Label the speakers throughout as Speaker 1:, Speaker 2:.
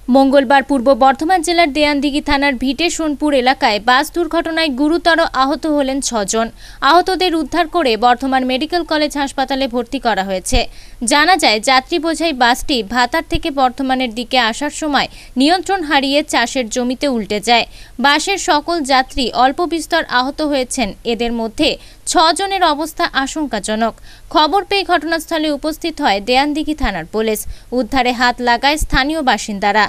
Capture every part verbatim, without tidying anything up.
Speaker 1: মঙ্গলবার পূর্ব বর্ধমান জেলার দেয়ানদিঘি থানার ভিটে সোনপুর এলাকায় বাস দুর্ঘটনায় গুরুতর আহত হলেন ছজন। আহতদের উদ্ধার করে বর্ধমান মেডিকেল কলেজ হাসপাতালে ভর্তি করা হয়েছে। জানা যায়, যাত্রী বোঝাই বাসটি ভাতার থেকে বর্ধমানের দিকে আসার সময় নিয়ন্ত্রণ হারিয়ে চাষের জমিতে উল্টে যায়। বাসের সকল যাত্রী অল্প বিস্তর আহত হয়েছেন। এদের মধ্যে ছজনের অবস্থা আশঙ্কাজনক। খবর পেয়ে ঘটনাস্থলে উপস্থিত হয় দেয়ানদিঘি থানার পুলিশ। উদ্ধারে হাত লাগায় স্থানীয় বাসিন্দারা।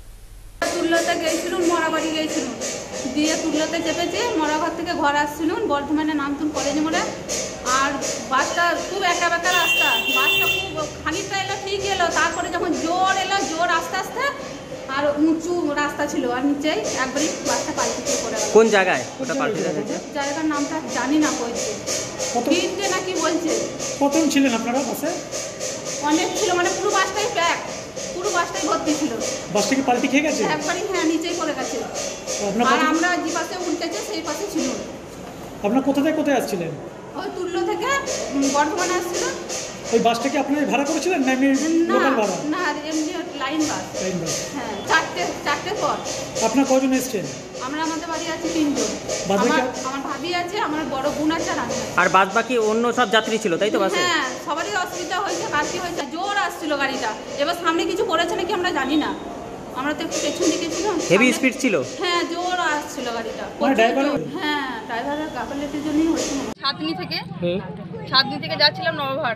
Speaker 2: তুল্লতে গেছিলুন, মরাবাড়ি গেছিলুন, দিয়ে তুল্লতে চেপেছে, মরাঘর থেকে ঘর আসছিলুন, বর্ধমানে নামতুন কলেজ মোড়ে। আর বাসটা খুব একা বেকা রাস্তা, বাসটা খুব খানিকটা এলো, ঠিক এলো, তারপরে যখন জোর এলো, জোর আস্তে আস্তে আর উঁচু রাস্তা ছিল, আর নিচেই একবারই বাসটা পাল্টে পড়ে গেল।
Speaker 3: কোন জায়গায় ওটা পাল্টে গেছে?
Speaker 2: জায়গার নামটা জানি না, বলছে তিনটে নাকি বলছে।
Speaker 4: কতজন ছিলেন আপনারা বাসে?
Speaker 2: অনেক ছিল, মানে পুরো বাসটাই প্যাক, পুরো বাসটাই ভর্তি ছিল।
Speaker 4: বাসটা কি পাল্টে খেয়ে গেছে?
Speaker 2: একবারই, হ্যাঁ, নিচেই পড়ে গেছে। আর আমরা যে পাশে উল্টেছে সেই পাশে ছিল।
Speaker 4: আপনারা কোথা থেকে কোথায় আসছিলেন?
Speaker 2: ওই তুল্য থেকে বর্ধমানে আসছিল।
Speaker 4: ওই বাসটা কি আপনারা ভাড়া করেছিলেন না এমনি লোকাল ভাড়া?
Speaker 2: না, এমনি লাইন বাস।
Speaker 4: লাইন বাস, হ্যাঁ।
Speaker 2: চারটে চারটে পর।
Speaker 4: আপনারা কজন এসেছেন?
Speaker 2: আমরা আমাদের বাড়ি আছে তিনজন। আমার আমার ভাবি আছে, আমার বড় বোন আছে, আর আমি।
Speaker 3: আর বাদ বাকি অন্য সব যাত্রী ছিল, তাই তো বাসে?
Speaker 2: হ্যাঁ, সবারই অসুবিধা হয়েছে, কাশি হয়েছে, জোর আসছিল গাড়িটা। এবার সামনে কিছু করেছে নাকি আমরা জানি না, আমরা তো একটু পেছন দিকে ছিলাম।
Speaker 3: হেভি স্পিড ছিল?
Speaker 2: হ্যাঁ, জোর আসছিল গাড়িটা। হ্যাঁ, ড্রাইভারের গাফিলতির জন্যই হয়েছে।
Speaker 5: সাতনি থেকে সাতনি থেকে যাচ্ছিলাম নবঘাট।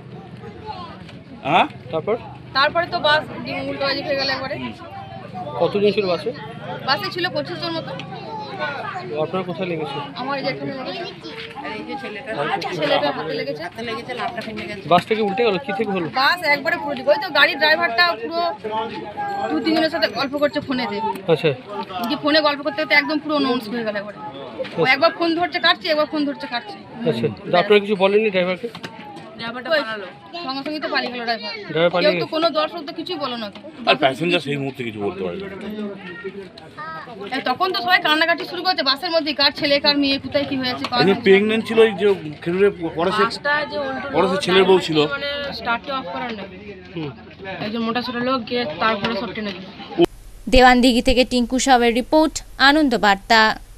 Speaker 6: হ্যাঁ, তারপর
Speaker 5: তারপরে তো বাস উল্টো বাজি হয়ে গেল একবারে।
Speaker 6: কতজন ছিল বাসে?
Speaker 5: বাসে ছিল পঁচিশ জন মতো।
Speaker 6: আপনার কোথায় লেগেছে?
Speaker 5: আমার যেখানে লেগেছে, এই যে ছেলেটা ছেলেটার হাতে লেগেছে, হাতে লেগেছে, লাভটা ভেঙে গেছে।
Speaker 6: বাসটা কি উল্টে গেল? কি থেকে হলো?
Speaker 5: বাস একবারে পুরো ওই তো গাড়ির ড্রাইভারটা পুরো দু তিনজনের সাথে গল্প করছে ফোনেতে।
Speaker 6: আচ্ছা,
Speaker 5: যে ফোনে গল্প করতে করতে একদম পুরো অনউন্স হয়ে গেল একবারে। ও একবার ফোন ধরছে কাটছে, একবার ফোন ধরছে কাটছে।
Speaker 6: আচ্ছা, আপনারা কিছু বলেননি ড্রাইভারকে?
Speaker 5: ড্রাইভারটা পালালো, সঙ্গে সঙ্গে তো পালিয়ে গেল ড্রাইভার।
Speaker 6: ড্রাইভার পালিয়ে
Speaker 5: কেউ তো কোনো দর্শক তো কিছুই বলো না,
Speaker 7: আর প্যাসেঞ্জার সেই মুহূর্তে কিছু বলতে পারে না।
Speaker 5: তখন তো সবাই কান্নাকাটি শুরু করেছে বাসের মধ্যে, কার ছেলে কার মেয়ে কোথায় কি হয়েছে।
Speaker 7: প্রেগন্যান্ট ছিল, এই যে খেলুড়ে পরশে পরশে ছেলের বউ ছিল,
Speaker 5: মানে স্টার্টে অফ করার নেই, একজন মোটা ছোট লোক গিয়ে তারপরে সব টেনে দিল।
Speaker 1: দেওয়ানদিঘি থেকে টিঙ্কু সাহের রিপোর্ট, আনন্দবার্তা।